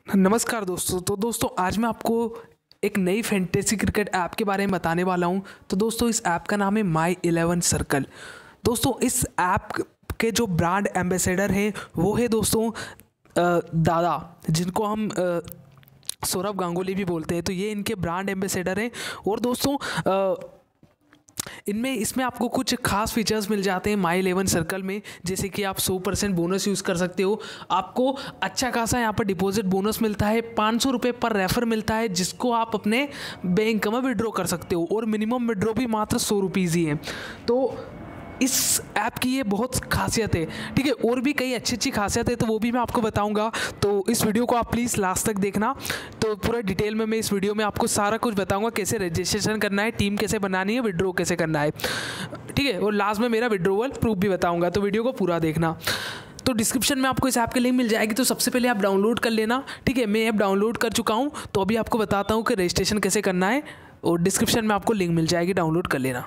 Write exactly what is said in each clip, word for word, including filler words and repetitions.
नमस्कार दोस्तों। तो दोस्तों आज मैं आपको एक नई फैंटेसी क्रिकेट ऐप के बारे में बताने वाला हूं। तो दोस्तों इस ऐप का नाम है माई इलेवन सर्कल। दोस्तों इस ऐप के जो ब्रांड एम्बेसडर हैं वो है दोस्तों अ, दादा, जिनको हम अ, सौरभ गांगुली भी बोलते हैं। तो ये इनके ब्रांड एम्बेसडर हैं। और दोस्तों अ, इनमें इसमें आपको कुछ खास फीचर्स मिल जाते हैं माई इलेवन सर्कल में, जैसे कि आप सौ परसेंट बोनस यूज़ कर सकते हो। आपको अच्छा खासा यहाँ पर डिपॉजिट बोनस मिलता है, पाँच सौ रुपये पर रेफर मिलता है, जिसको आप अपने बैंक में विड्रॉ कर सकते हो। और मिनिमम विड्रॉ भी मात्र सौ रुपीज़ ही है। तो इस ऐप की ये बहुत खासियत है, ठीक है। और भी कई अच्छी अच्छी खासियत है, तो वो भी मैं आपको बताऊंगा। तो इस वीडियो को आप प्लीज़ लास्ट तक देखना। तो पूरा डिटेल में मैं इस वीडियो में आपको सारा कुछ बताऊंगा, कैसे रजिस्ट्रेशन करना है, टीम कैसे बनानी है, विड्रॉ कैसे करना है, ठीक है। और लास्ट में मेरा विड्रॉवल प्रूफ भी बताऊँगा। तो वीडियो को पूरा देखना। तो डिस्क्रिप्शन में आपको इस ऐप की लिंक मिल जाएगी। तो सबसे पहले आप डाउनलोड कर लेना, ठीक है। मैं ऐप डाउनलोड कर चुका हूँ, तो अभी आपको बताता हूँ कि रजिस्ट्रेशन कैसे करना है। और डिस्क्रिप्शन में आपको लिंक मिल जाएगी, डाउनलोड कर लेना।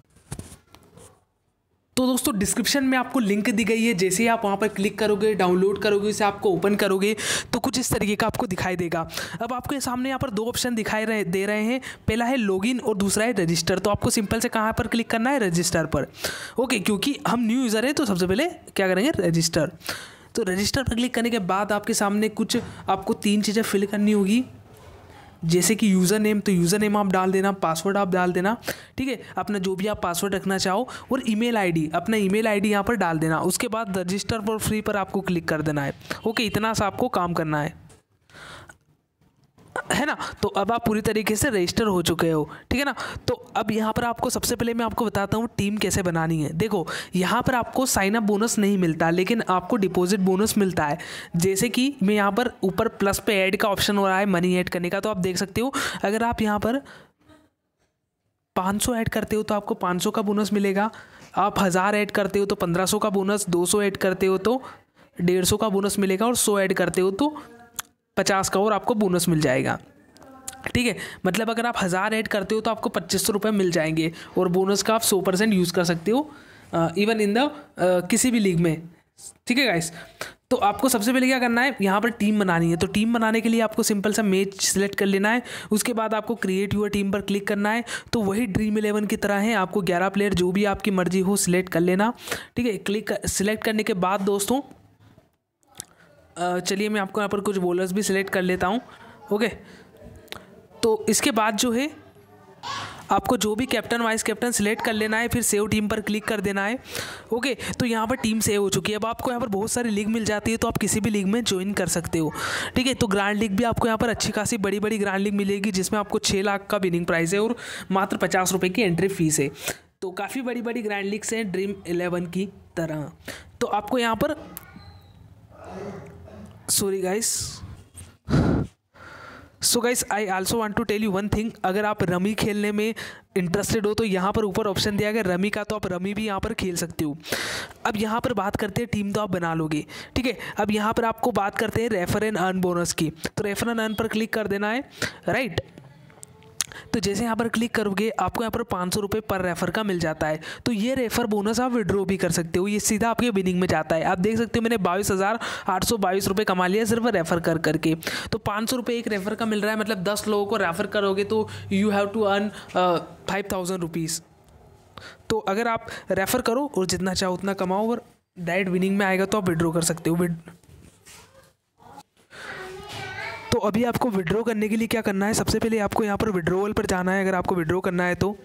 तो दोस्तों डिस्क्रिप्शन में आपको लिंक दी गई है। जैसे ही आप वहाँ पर क्लिक करोगे, डाउनलोड करोगे, इसे आपको ओपन करोगे तो कुछ इस तरीके का आपको दिखाई देगा। अब आपको ये सामने यहाँ पर दो ऑप्शन दिखाई रहे दे रहे हैं। पहला है लॉगिन और दूसरा है रजिस्टर। तो आपको सिंपल से कहाँ पर क्लिक करना है, रजिस्टर पर। ओके, क्योंकि हम न्यू यूज़र हैं तो सबसे पहले क्या करेंगे, रजिस्टर। तो रजिस्टर पर क्लिक करने के बाद आपके सामने कुछ आपको तीन चीज़ें फिल करनी होगी, जैसे कि यूज़र नेम। तो यूज़र नेम आप डाल देना, पासवर्ड आप डाल देना, ठीक है, अपना जो भी आप पासवर्ड रखना चाहो। और ईमेल आईडी, अपना ईमेल आईडी यहाँ पर डाल देना। उसके बाद रजिस्टर फॉर फ्री पर आपको क्लिक कर देना है। ओके, इतना सा आपको काम करना है है ना। तो अब आप पूरी तरीके से रजिस्टर हो चुके हो, ठीक है ना। तो अब यहाँ पर आपको सबसे पहले मैं आपको बताता हूँ टीम कैसे बनानी है। देखो यहाँ पर आपको साइन अप बोनस नहीं मिलता, लेकिन आपको डिपॉजिट बोनस मिलता है। जैसे कि मैं यहाँ पर ऊपर प्लस पे ऐड का ऑप्शन हो रहा है, मनी ऐड करने का। तो आप देख सकते हो, अगर आप यहाँ पर पाँच सौ ऐड करते हो तो आपको पाँच सौ का बोनस मिलेगा। आप हज़ार ऐड करते हो तो पंद्रह सौ का बोनस, दो सौ ऐड करते हो तो डेढ़ सौ का बोनस मिलेगा, और सौ ऐड करते हो तो पचास का और आपको बोनस मिल जाएगा, ठीक है। मतलब अगर आप हज़ार ऐड करते हो तो आपको पच्चीस सौ रुपये मिल जाएंगे। और बोनस का आप सौ परसेंट यूज़ कर सकते हो, इवन इन द किसी भी लीग में, ठीक है गाइस। तो आपको सबसे पहले क्या करना है, यहाँ पर टीम बनानी है। तो टीम बनाने के लिए आपको सिंपल सा मैच सेलेक्ट कर लेना है। उसके बाद आपको क्रिएट यूर टीम पर क्लिक करना है। तो वही ड्रीम इलेवन की तरह है, आपको ग्यारह प्लेयर जो भी आपकी मर्जी हो सिलेक्ट कर लेना, ठीक है। क्लिक सिलेक्ट करने के बाद दोस्तों चलिए मैं आपको यहाँ पर कुछ बॉलर्स भी सिलेक्ट कर लेता हूँ। ओके, तो इसके बाद जो है आपको जो भी कैप्टन वाइस कैप्टन सिलेक्ट कर लेना है, फिर सेव टीम पर क्लिक कर देना है। ओके, तो यहाँ पर टीम सेव हो चुकी है। अब आपको यहाँ पर बहुत सारी लीग मिल जाती है, तो आप किसी भी लीग में ज्वाइन कर सकते हो, ठीक है। तो ग्रैंड लीग भी आपको यहाँ पर अच्छी खासी बड़ी बड़ी ग्रैंड लीग मिलेगी, जिसमें आपको छः लाख का विनिंग प्राइस है और मात्र पचास रुपये की एंट्री फीस है। तो काफ़ी बड़ी बड़ी ग्रैंड लीग्स हैं ड्रीम इलेवन की तरह। तो आपको यहाँ पर sorry guys so guys I also want to tell you one thing. अगर आप रमी खेलने में इंटरेस्टेड हो तो यहाँ पर ऊपर ऑप्शन दिया गया रमी का, तो आप रमी भी यहाँ पर खेल सकते हो। अब यहाँ पर बात करते हैं टीम, तो आप बना लोगे, ठीक है। अब यहाँ पर आपको बात करते हैं रेफर एंड अर्न बोनस की। तो रेफर एंड अर्न पर क्लिक कर देना है, राइट। तो जैसे यहाँ पर क्लिक करोगे आपको यहाँ पर पाँच सौ रुपये पर रेफर का मिल जाता है। तो ये रेफर बोनस आप विड्रॉ भी कर सकते हो, ये सीधा आपके विनिंग में जाता है। आप देख सकते हो मैंने बाईस हज़ार आठ सौ बाईस रुपये कमा लिया सिर्फ रेफर कर करके। तो पाँच सौ रुपये एक रेफर का मिल रहा है, मतलब दस लोगों को रेफर करोगे तो you have to earn five thousand rupees. तो अगर आप रेफर करो और जितना चाहो उतना कमाओ, और डायरेक्ट विनिंग में आएगा तो आप विड्रॉ कर सकते हो। तो अभी आपको विड्रॉ करने के लिए क्या करना है, सबसे पहले आपको यहाँ पर विड्रॉवल पर जाना है। अगर आपको विड्रॉ करना है तो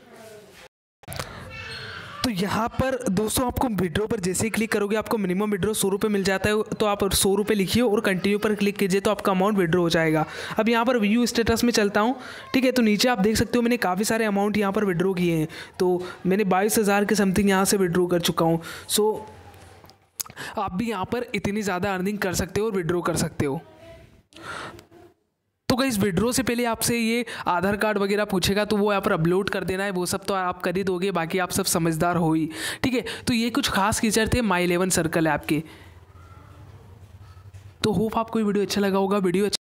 तो यहाँ पर दोस्तों आपको विड्रॉ पर जैसे ही क्लिक करोगे आपको मिनिमम विड्रॉ सौ रुपये मिल जाता है। तो आप सौ रुपये लिखिए और कंटिन्यू पर क्लिक कीजिए, तो आपका अमाउंट विड्रॉ हो जाएगा। अब यहाँ पर व्यू स्टेटस में चलता हूँ, ठीक है। तो नीचे आप देख सकते हो मैंने काफ़ी सारे अमाउंट यहाँ पर विड्रॉ किए हैं। तो मैंने बाईस हज़ार के समथिंग यहाँ से विड्रॉ कर चुका हूँ। सो आप भी यहाँ पर इतनी ज़्यादा अर्निंग कर सकते हो और विड्रॉ कर सकते हो। तो गाइस विड्रॉ से पहले आपसे ये आधार कार्ड वगैरह पूछेगा, तो वो यहाँ पर अपलोड कर देना है। वो सब तो आप कर ही दोगे, बाकी आप सब समझदार हो ही, ठीक है। तो ये कुछ खास फीचर थे माई इलेवन सर्कल ऐप के। तो होप आपको ये वीडियो अच्छा लगा होगा। वीडियो